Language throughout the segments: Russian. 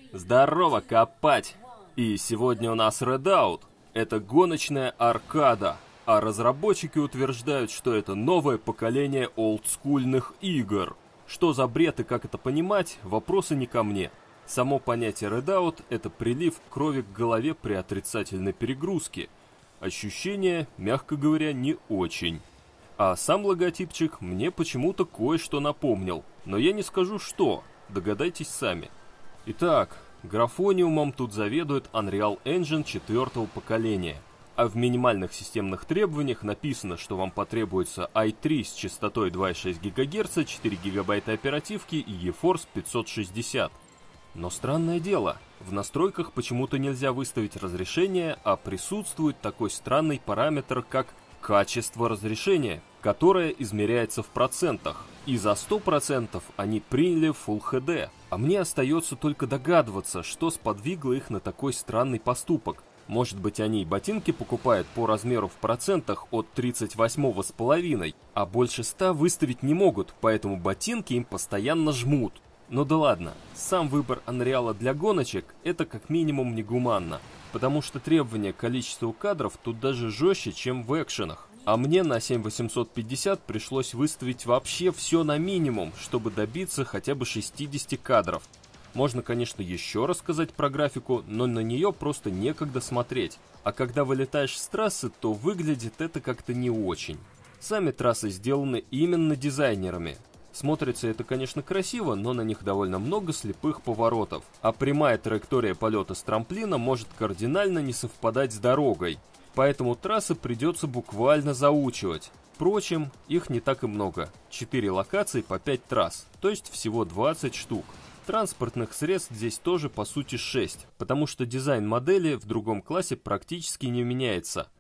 Здорово, копать! И сегодня у нас Redout. Это гоночная аркада, а разработчики утверждают, что это новое поколение олдскульных игр. Что за бред и как это понимать, вопросы не ко мне. Само понятие Redout – это прилив крови к голове при отрицательной перегрузке. Ощущения, мягко говоря, не очень. А сам логотипчик мне почему-то кое-что напомнил, но я не скажу что, догадайтесь сами. Итак, графониумом тут заведует Unreal Engine 4-го поколения, а в минимальных системных требованиях написано, что вам потребуется i3 с частотой 2,6 ГГц, 4 ГБ оперативки и GeForce 560. Но странное дело, в настройках почему-то нельзя выставить разрешение, а присутствует такой странный параметр, как качество разрешения, которое измеряется в процентах. И за 100% они приняли Full HD, а мне остается только догадываться, что сподвигло их на такой странный поступок. Может быть, они ботинки покупают по размеру в процентах от 38,5, а больше 100 выставить не могут, поэтому ботинки им постоянно жмут. Ну да ладно, сам выбор Unreal для гоночек – это как минимум негуманно, потому что требования к количеству кадров тут даже жестче, чем в экшенах. А мне на 7850 пришлось выставить вообще все на минимум, чтобы добиться хотя бы 60 кадров. Можно, конечно, еще рассказать про графику, но на нее просто некогда смотреть. А когда вылетаешь с трассы, то выглядит это как-то не очень. Сами трассы сделаны именно дизайнерами. Смотрится это, конечно, красиво, но на них довольно много слепых поворотов. А прямая траектория полета с трамплина может кардинально не совпадать с дорогой. Поэтому трассы придется буквально заучивать. Впрочем, их не так и много. 4 локации по 5 трасс, то есть всего 20 штук. Транспортных средств здесь тоже по сути 6, потому что дизайн модели в другом классе практически не меняется.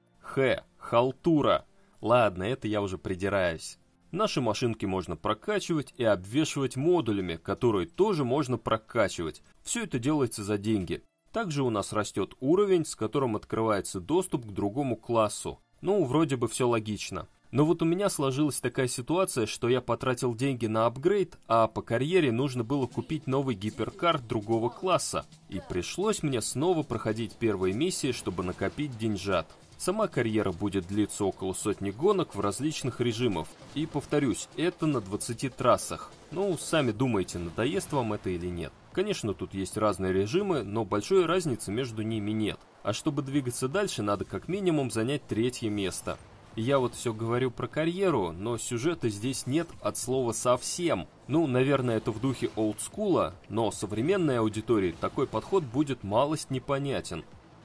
Халтура. Ладно, это я уже придираюсь. Наши машинки можно прокачивать и обвешивать модулями, которые тоже можно прокачивать. Все это делается за деньги. Также у нас растет уровень, с которым открывается доступ к другому классу. Ну, вроде бы все логично. Но вот у меня сложилась такая ситуация, что я потратил деньги на апгрейд, а по карьере нужно было купить новый гиперкар другого класса. И пришлось мне снова проходить первые миссии, чтобы накопить деньжат. Сама карьера будет длиться около сотни гонок в различных режимах. И повторюсь, это на 20 трассах. Ну, сами думайте, надоест вам это или нет. Конечно, тут есть разные режимы, но большой разницы между ними нет. А чтобы двигаться дальше, надо как минимум занять 3-е место. Я вот все говорю про карьеру, но сюжета здесь нет от слова совсем. Ну, наверное, это в духе олдскула, но современной аудитории такой подход будет малость непонятен.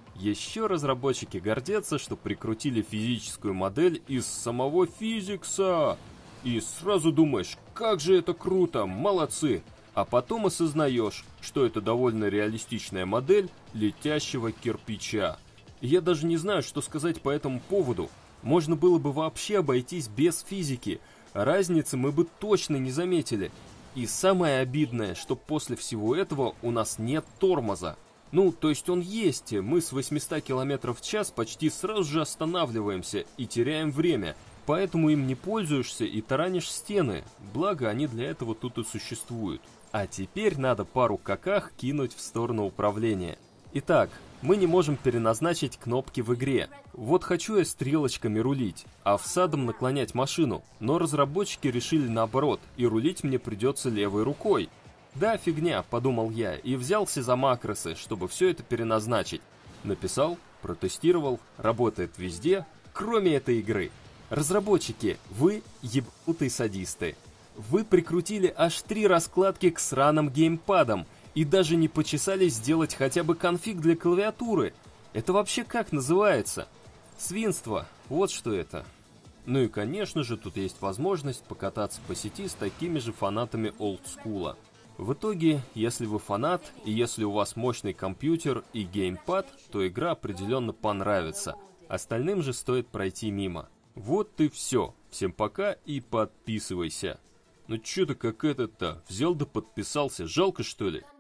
Еще разработчики гордятся, что прикрутили физическую модель из самого физикса. И сразу думаешь, как же это круто, молодцы. А потом осознаешь, что это довольно реалистичная модель летящего кирпича. И я даже не знаю, что сказать по этому поводу. Можно было бы вообще обойтись без физики. Разницы мы бы точно не заметили. И самое обидное, что после всего этого у нас нет тормоза. Ну, то есть он есть, мы с 800 км в час почти сразу же останавливаемся и теряем время. Поэтому им не пользуешься и таранишь стены, благо они для этого тут и существуют. А теперь надо пару каках кинуть в сторону управления. Итак, мы не можем переназначить кнопки в игре. Вот хочу я стрелочками рулить, а всадом наклонять машину, но разработчики решили наоборот, и рулить мне придется левой рукой. Да, фигня, подумал я, и взялся за макросы, чтобы все это переназначить. Написал, протестировал, работает везде, кроме этой игры. Разработчики, вы ебанутые садисты. Вы прикрутили аж 3 раскладки к сраным геймпадам и даже не почесались сделать хотя бы конфиг для клавиатуры. Это вообще как называется? Свинство, вот что это. Ну и конечно же тут есть возможность покататься по сети с такими же фанатами олдскула. В итоге, если вы фанат и если у вас мощный компьютер и геймпад, то игра определенно понравится. Остальным же стоит пройти мимо. Вот и все. Всем пока и подписывайся. Ну чё ты как этот-то, взял да подписался, жалко что ли?